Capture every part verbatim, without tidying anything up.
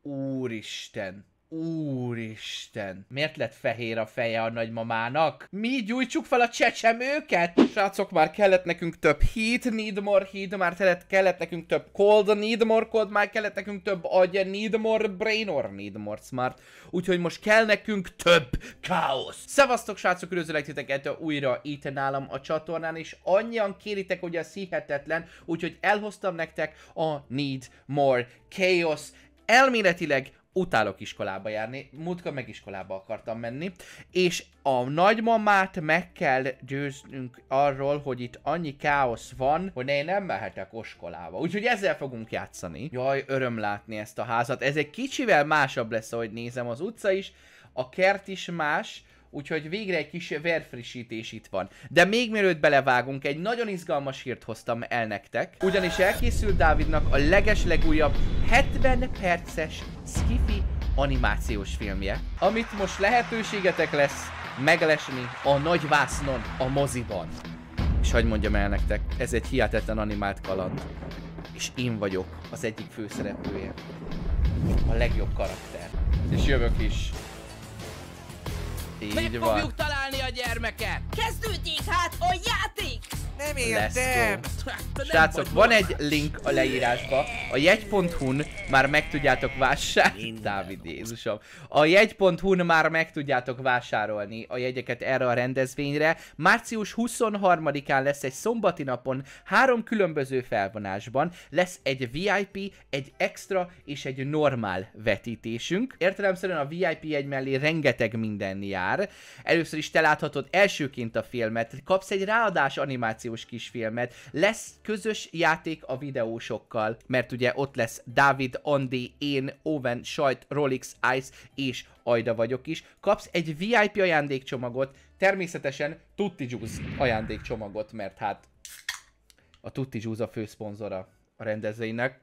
Úristen. Úristen. Miért lett fehér a feje a nagymamának? Mi gyújtsuk fel a csecsemőket? Srácok, már kellett nekünk több heat, need more heat, már kellett, kellett nekünk több cold, need more cold, már kellett nekünk több agy, need more brain, or need more smart. Úgyhogy most kell nekünk több káosz. Szevasztok, srácok, üdvözöllek titeket újra itt nálam a csatornán, és annyian kéritek, hogy ez hihetetlen, úgyhogy elhoztam nektek a need more chaos. Elméletileg utálok iskolába járni, múltkor meg iskolába akartam menni, és a nagymamát meg kell győznünk arról, hogy itt annyi káosz van, hogy én nem mehetek iskolába. Úgyhogy ezzel fogunk játszani. Jaj, öröm látni ezt a házat. Ez egy kicsivel másabb lesz, ahogy nézem, az utca is, a kert is más, úgyhogy végre egy kis vérfrissítés itt van. De még mielőtt belevágunk, egy nagyon izgalmas hírt hoztam el nektek, ugyanis elkészült Dávidnak a legeslegújabb hetven perces sci-fi animációs filmje, amit most lehetőségetek lesz meglesni a nagyvásznon, a moziban. És hadd mondjam el nektek, ez egy hihetetlen animált kaland, és én vagyok az egyik főszereplője. A legjobb karakter. És jövök is. Így Meg van. fogjuk találni a gyermeket! Kezdődik hát a játék! Nem Let's értem! go. Srácok, van egy link a leírásba. A jegy pont hu-n már meg tudjátok vásárolni. Dávid Jézusom. A jegy pont hu-n már meg tudjátok vásárolni a jegyeket erre a rendezvényre. március huszonharmadikán lesz egy szombati napon három különböző felvonásban. Lesz egy vé i pé, egy extra és egy normál vetítésünk. Értelemszerűen a vé i pé jegy mellé rengeteg minden jár. Először is te láthatod elsőként a filmet, kapsz egy ráadás animációs kisfilmet, lesz közös játék a videósokkal, mert ugye ott lesz Dávid, Andi, én, Owen, Sajt, Rolix, Ice és Ajda vagyok is. Kapsz egy vé i pé ajándékcsomagot, természetesen Tutti Juice ajándékcsomagot, mert hát a Tutti Juice a főszponzora a rendezvénynek.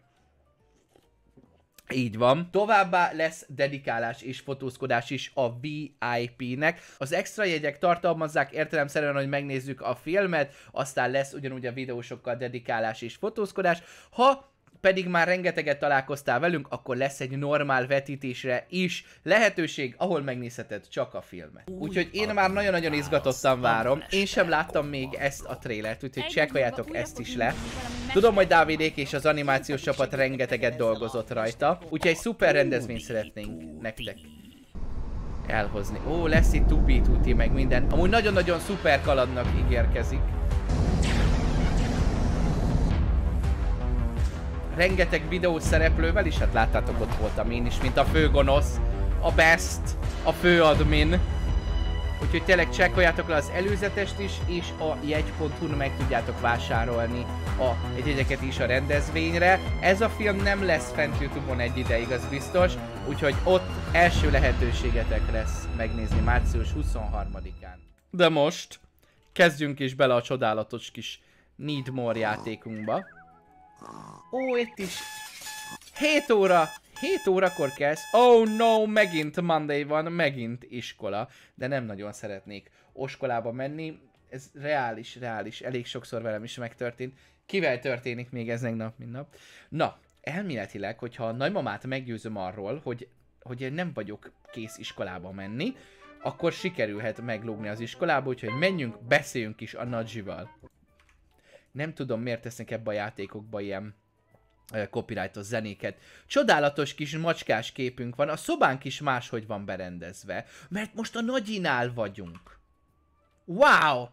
Így van. Továbbá lesz dedikálás és fotózkodás is a vé i pé-nek. Az extra jegyek tartalmazzák értelemszerűen, hogy megnézzük a filmet, aztán lesz ugyanúgy a videósokkal dedikálás és fotózkodás. Ha pedig már rengeteget találkoztál velünk, akkor lesz egy normál vetítésre is lehetőség, ahol megnézheted csak a filmet. Úgyhogy én már nagyon-nagyon izgatottan várom. Én sem láttam még ezt a trélert, úgyhogy csekkoljátok ezt is le. Tudom, hogy Dávidék és az animációs csapat rengeteget dolgozott rajta, úgyhogy egy szuper rendezvényt szeretnénk nektek elhozni. Ó, lesz itt tubi tuti meg minden. Amúgy nagyon-nagyon szuper kalandnak ígérkezik. Rengeteg videós szereplővel is, hát láttátok, ott voltam én is, mint a főgonosz, a best, a főadmin. Úgyhogy tényleg csekkoljátok le az előzetest is, és a jegy pont hu-n meg tudjátok vásárolni a jegyeket is a rendezvényre. Ez a film nem lesz fent YouTube-on egy ideig, az biztos, úgyhogy ott első lehetőségetek lesz megnézni március huszonharmadikán. De most kezdjünk is bele a csodálatos kis Need More játékunkba. Ó, itt is hét óra, hét órakor kezd. Oh no, megint Monday van, megint iskola. De nem nagyon szeretnék oskolába menni. Ez reális, reális. Elég sokszor velem is megtörtént. Kivel történik még ez nap, mint nap? Na, elméletileg, hogyha a nagymamát meggyőzöm arról, hogy, hogy nem vagyok kész iskolába menni, akkor sikerülhet meglógni az iskolába, úgyhogy menjünk, beszéljünk is a Nagyival. Nem tudom, miért tesznek ebbe a játékokba ilyen uh, copyrightos zenéket. Csodálatos kis macskás képünk van, a szobánk is máshogy van berendezve, mert most a Nagyinál vagyunk. Wow!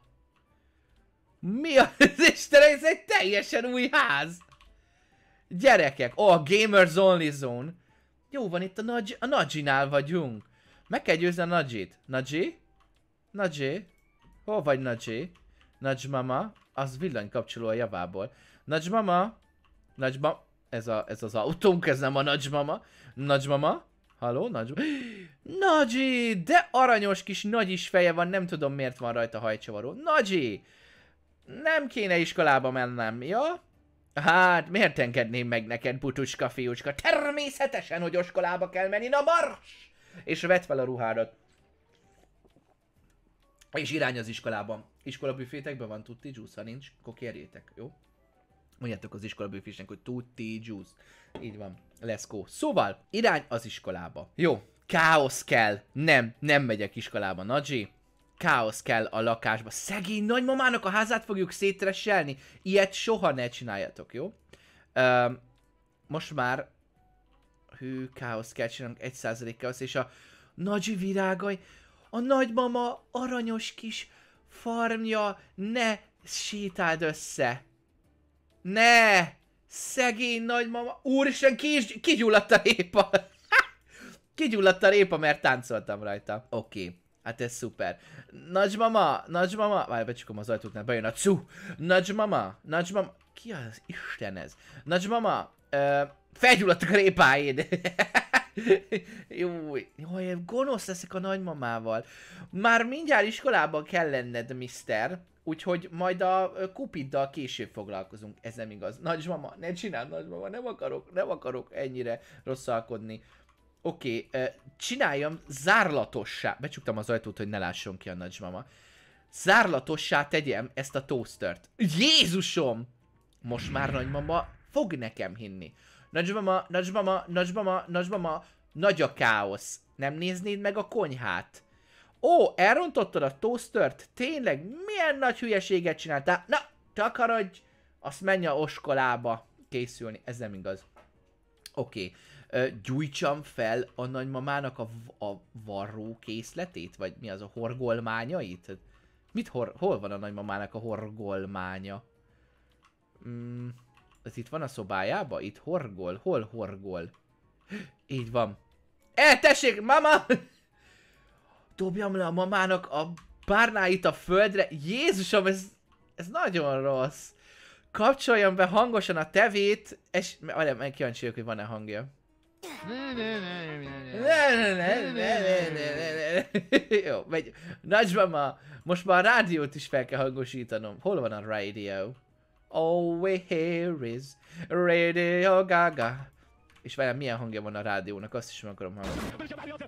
Mi az Isten, ez egy teljesen új ház! Gyerekek, oh, a Gamers Only Zone. Jó van, itt a, Nagy, a Nagyinál vagyunk. Meg kell győzni a Nagyit. Nagyi? Nagyi? Hol vagy Nagyi? Nagymama? Az villanykapcsoló a javából. Nagymama? Nagymama? Ez, a, ez az autónk, ez nem a nagymama. Nagymama? Halló? Nagymama? Nagyi! De aranyos kis nagyis feje van, nem tudom miért van rajta hajcsavaró. Nagyi! Nem kéne iskolába mennem, ja? Hát, miért engedném meg neked, butuska fiúcska? Természetesen, hogy iskolába kell menni, na mars! És vedd fel a ruhádat. És irány az iskolában. Iskolabüfétekben van Tutti Juice, ha nincs, akkor kérjétek, jó? Mondjátok az iskolabőfésnek, hogy tutti juice. Így van. Let's go. Szóval, irány az iskolába. Jó. Káosz kell. Nem, nem megyek iskolába, Nagyi. Káosz kell a lakásba. Szegény nagymamának a házát fogjuk szétresselni. Ilyet soha ne csináljatok, jó? Uh, most már... Hű, káosz kell csinálnunk. Egy százalék káosz. És a Nagyi virágai... A nagymama aranyos kis farmja. Ne sétáld össze. Ne! Szegény nagymama. Úristen, ki, kigyulladt a répa. Kigyulladt a répa, mert táncoltam rajta. Oké. Okay. Hát ez szuper. Nagymama, nagymama. Várj, becsukom az ajtót, bejön a cu. Nagymama, nagymama. Ki az Isten ez? Nagymama, uh, felgyulladtak a répáid. Jó, jó, gonosz leszek a nagymamával. Már mindjárt iskolában kell lenned, mister. Úgyhogy majd a Cupiddal később foglalkozunk. Ez nem igaz. Nagymama, ne csináld, nagymama, nem akarok, nem akarok ennyire rosszalkodni. Oké, okay, uh, csináljam zárlatossá. Becsuktam az ajtót, hogy ne lásson ki a nagymama. Zárlatossá tegyem ezt a toastert. Jézusom! Most már nagymama fog nekem hinni. Nagymama, nagymama, nagymama, nagymama, nagy a káosz. Nem néznéd meg a konyhát? Ó, elrontottad a toastert? Tényleg? Milyen nagy hülyeséget csináltál? Na, takarodj! Azt menj a oskolába készülni. Ez nem igaz. Oké. Okay. Uh, gyújtsam fel a nagymamának a, a varró készletét? Vagy mi az, a horgolmányait? Mit hor hol van a nagymamának a horgolmánya? Mm, ez itt van a szobájában? Itt horgol? Hol horgol? Így van. E, tessék, mama! Dobjam le a mamának a párnáit a földre. Jézusom, ez, ez nagyon rossz. Kapcsoljam be hangosan a tevét, és... Várjál, meg kíváncsi vagyok, hogy van-e hangja. Jó, megy. Nagymama, most már a rádiót is fel kell hangosítanom. Hol van a rádió? Oh, here is Radio Gaga. És várjál, milyen hangja van a rádiónak, azt is meg akarom hallani.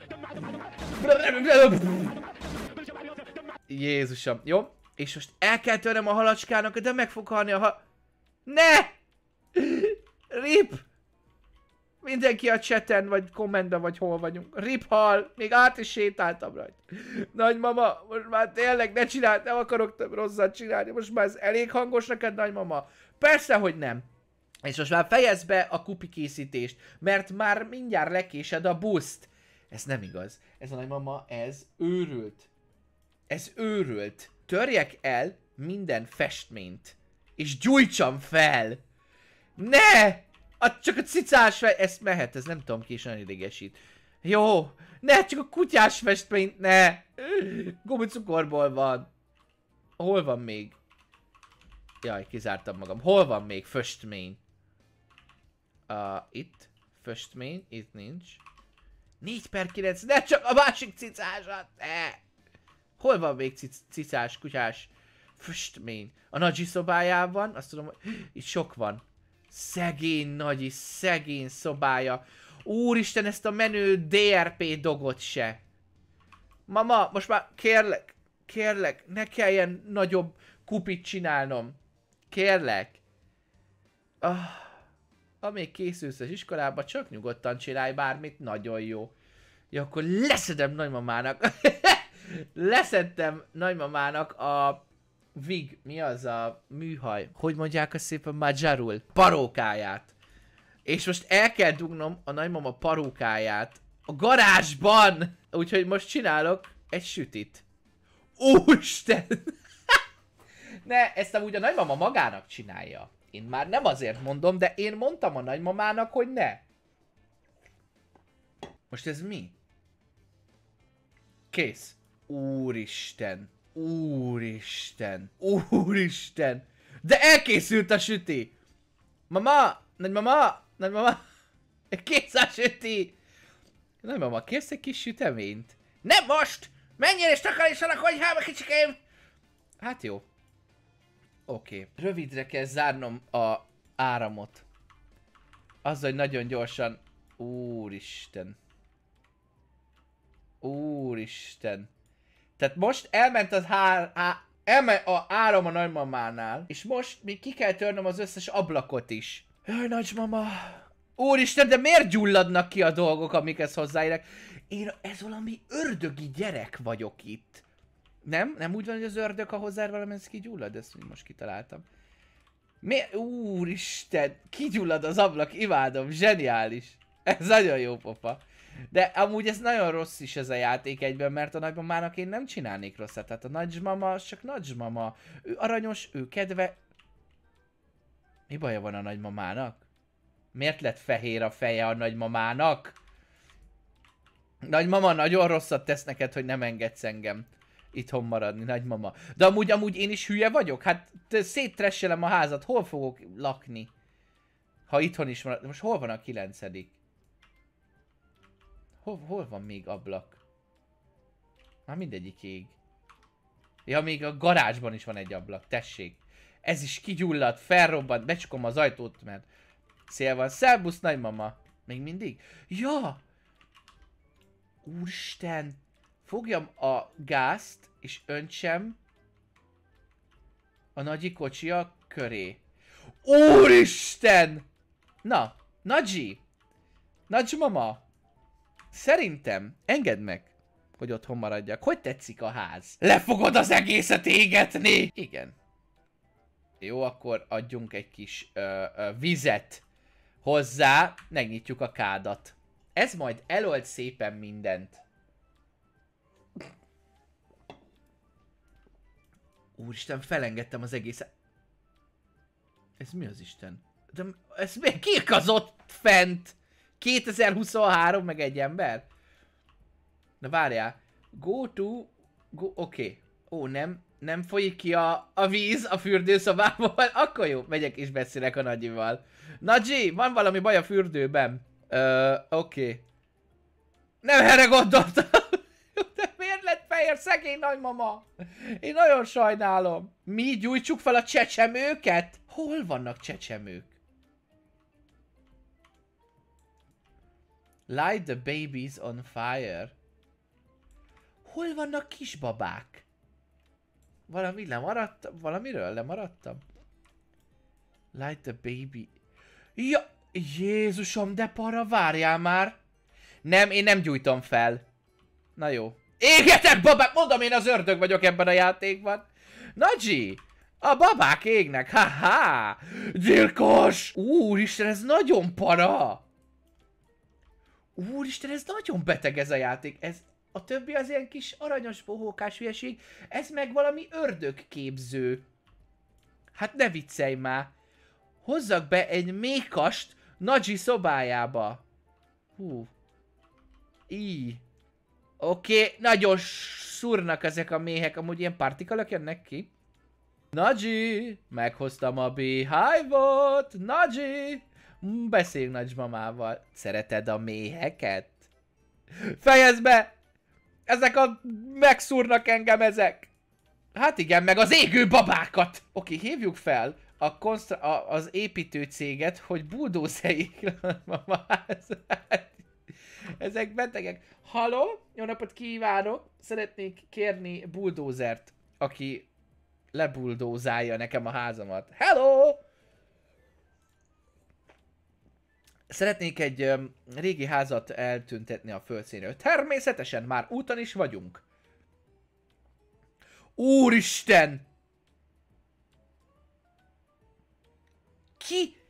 Jézusom, jó? És most el kell törnem a halacskának, de meg fog halni a ha... Ne! Rip! Mindenki a chaten, vagy kommentben, vagy hol vagyunk. Rip hal! Még át is sétáltam rajta. Nagymama, most már tényleg ne csináld, nem akarok több rosszat csinálni. Most már ez elég hangos neked, nagymama? Persze, hogy nem. És most már fejezd be a kupi készítést, mert már mindjárt lekésed a buszt. Ez nem igaz. Ez a nagymama, ez őrült. Ez őrült. Törjek el minden festményt. És gyújtsam fel. Ne! A, csak a cicás fel... Ez mehet, ez nem tudom ki, és nagyon idegesít. Jó. Ne, csak a kutyás festményt, ne. Gumicukorból van. Hol van még? Jaj, kizártam magam. Hol van még festmény? Uh, itt. Festmény. Itt nincs. négy per kilenc. Ne csak a másik cicásat. Ne. Hol van még cic cicás, kutyás festmény? A Nagyi szobájában. Azt tudom, hogy itt sok van. Szegény Nagyi, szegény szobája. Úristen, ezt a menő dé er pé dogot se. Mama, most már kérlek, kérlek, ne kelljen nagyobb kupit csinálnom. Kérlek. Ah, amíg készülsz az iskolába, csak nyugodtan csinálj bármit, nagyon jó. Ja, akkor leszedem nagymamának. Leszedtem nagymamának a vig, mi az a műhaj? Hogy mondják azt szépen magyarul? Parókáját. És most el kell dugnom a nagymama parókáját a garázsban. Úgyhogy most csinálok egy sütit. Úristen! Ne, ezt amúgy a nagymama magának csinálja. Én már nem azért mondom, de én mondtam a nagymamának, hogy ne. Most ez mi? Kész. Úristen. Úristen. Úristen. De elkészült a süti. Mama! Nagymama! Nagymama! Kész a süti! Nagymama, kérsz egy kis süteményt? Nem most! Menjél és takarítson a konyhába, kicsikém! Hát jó. Oké. Okay. Rövidre kell zárnom a áramot. Azzal, hogy nagyon gyorsan... Úristen. Úristen. Tehát most elment az hár... Há... Eme a áram a nagymamánál, és most még ki kell törnöm az összes ablakot is. Jaj, nagymama. Úristen, de miért gyulladnak ki a dolgok, amikhez hozzáérek? Én ez valami ördögi gyerek vagyok itt. Nem? Nem úgy van, hogy az ördög, ha hozzáér valami, ez kigyullad? Ezt most kitaláltam. Miért? Úristen, kigyullad az ablak, imádom, zseniális. Ez nagyon jó pofa. De amúgy ez nagyon rossz is ez a játék egyben, mert a nagymamának én nem csinálnék rosszat. Tehát a nagymama az csak nagymama. Ő aranyos, ő kedve. Mi baja van a nagymamának? Miért lett fehér a feje a nagymamának? Nagymama, nagyon rosszat tesz neked, hogy nem engedsz engem itthon maradni, nagymama. De amúgy, amúgy én is hülye vagyok? Hát széttresselem a házat, hol fogok lakni? Ha itthon is marad... Most hol van a kilencedik? Hol, hol van még ablak? Már mindegyik ég. Ja, még a garázsban is van egy ablak, tessék. Ez is kigyulladt, felrobbant, becsukom az ajtót, mert szél van. Szerbusz, nagymama. Még mindig? Ja! Úristen! Fogjam a gázt, és öntsem a nagyi kocsia köré. Úristen! Na, Nagyi! Nagymama! Szerintem engedd meg, hogy otthon maradjak. Hogy tetszik a ház? Le fogod az egészet égetni! Igen. Jó, akkor adjunk egy kis ö, ö, vizet hozzá. Megnyitjuk a kádat. Ez majd elold szépen mindent. Úristen, felengedtem az egészet. Ez mi az Isten? De ez miért kirkazott fent? kétezer-huszonhárom meg egy ember? Na várjál. Go to... Go... Oké. Okay. Ó, nem. Nem folyik ki a, a víz a fürdőszobából. Akkor jó, megyek és beszélek a Nagyival. Nagyi, van valami baj a fürdőben. Ö, oké. Okay. Nem erre gondoltam. De miért lett fehér, szegény nagymama? Én nagyon sajnálom. Mi gyújtsuk fel a csecsemőket? Hol vannak csecsemők? Light the babies on fire. Hol vannak kisbabák? Valami lemaradtam? Valamiről lemaradtam? Light the baby... Ja, Jézusom, de para, várjál már! Nem, én nem gyújtom fel. Na jó. Égetek babák! Mondom, én az ördög vagyok ebben a játékban. Nagyi! A babák égnek! Ha-ha! Gyilkos! Úristen, ez nagyon para! Úristen, ez nagyon beteg ez a játék. Ez, a többi az ilyen kis aranyos bohókás hülyeség. Ez meg valami ördögképző. Hát ne viccelj már. Hozzak be egy mékast Nagyi szobájába. Hú. Í. Oké, okay. Nagyon szúrnak ezek a méhek. Amúgy ilyen partikalak jönnek ki. Nagyi, meghoztam a beehive-ot. Nagyi. Beszéljünk nagymamával. Szereted a méheket? Fejezd be! Ezek a... megszúrnak engem ezek. Hát igen, meg az égő babákat. Oké, okay, hívjuk fel a konstra... a, az építő céget, hogy buldózeljék a házát. Ezek betegek. Halló? Jó napot kívánok! Szeretnék kérni buldózert, aki lebuldózálja nekem a házamat. Hello! Szeretnék egy um, régi házat eltüntetni a földszínről. Természetesen már úton is vagyunk. Úristen! Ki?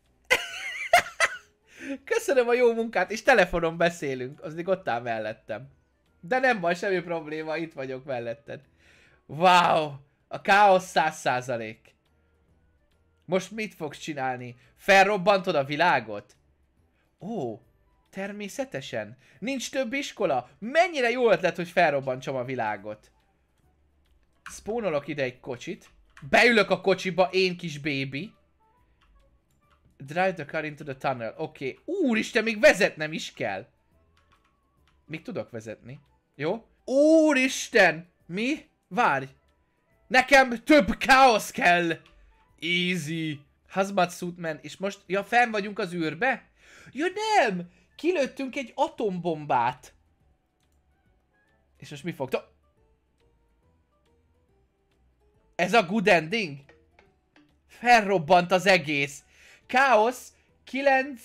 Köszönöm a jó munkát, és telefonon beszélünk. Az még ott áll mellettem. De nem baj, semmi probléma, itt vagyok melletted. Wow! A káosz száz százalék. Most mit fogsz csinálni? Felrobbantod a világot? Ó, természetesen. Nincs több iskola. Mennyire jó ötlet, hogy felrobbantsam a világot. Spawnolok ide egy kocsit. Beülök a kocsiba, én kis baby. Drive the car into the tunnel. Oké. Okay. Úristen, még vezetnem is kell. Még tudok vezetni. Jó? Úristen! Mi? Várj! Nekem több káosz kell! Easy. Hazmat suit man. És most... Ja, fenn vagyunk az űrbe? Ja nem! Kilőttünk egy atombombát. És most mi fog... Ez a good ending? Felrobbant az egész. Káosz kilenc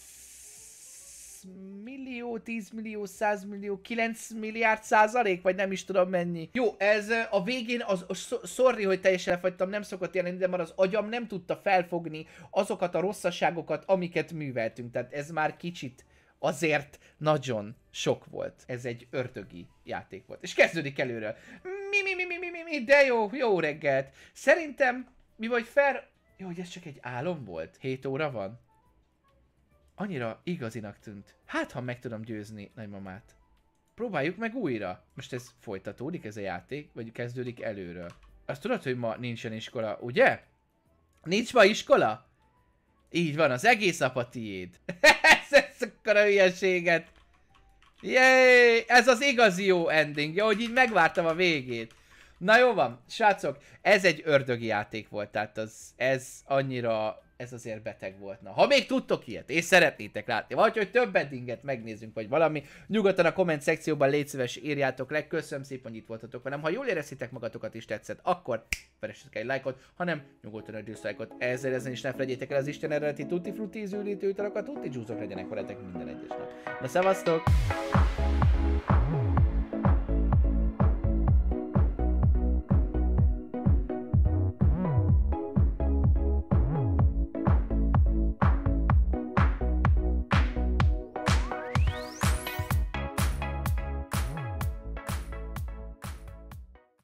millió, tíz millió, száz millió, kilenc milliárd százalék, vagy nem is tudom mennyi. Jó, ez a végén, az, sorry, hogy teljesen elfagytam, nem szokott jelenni, de már az agyam nem tudta felfogni azokat a rosszaságokat, amiket műveltünk. Tehát ez már kicsit azért nagyon sok volt. Ez egy ördögi játék volt. És kezdődik előről. Mi, mi, mi, mi, mi, mi, mi, de jó, jó reggelt. Szerintem mi vagy fel... Jó, hogy ez csak egy álom volt. hét óra van. Annyira igazinak tűnt. Hát, ha meg tudom győzni nagymamát. Próbáljuk meg újra. Most ez folytatódik, ez a játék, vagy kezdődik előről. Azt tudod, hogy ma nincsen iskola, ugye? Nincs ma iskola? Így van, az egész nap a tiéd. Ez akkora hülyeséget. Jéj, ez az igazi jó ending, jó, hogy így megvártam a végét. Na jó van, srácok, ez egy ördögi játék volt, tehát az, ez annyira, ez azért beteg volt. Na, ha még tudtok ilyet, és szeretnétek látni, vagy hogy több endinget megnézzünk, vagy valami, nyugodtan a komment szekcióban légy szíves, írjátok le, köszönöm szépen, hogy itt voltatok velem. Ha jól éreztétek magatokat is tetszett, akkor veressetek egy lájkot, hanem nyugodtan egy diszlájkot. Ezzel ezen is ne felejtjétek el az Isten eredeti tutti frutti ízűlítő italokat, tutti juice-ok legyenek veletek minden egyes nap. Na szevasztok!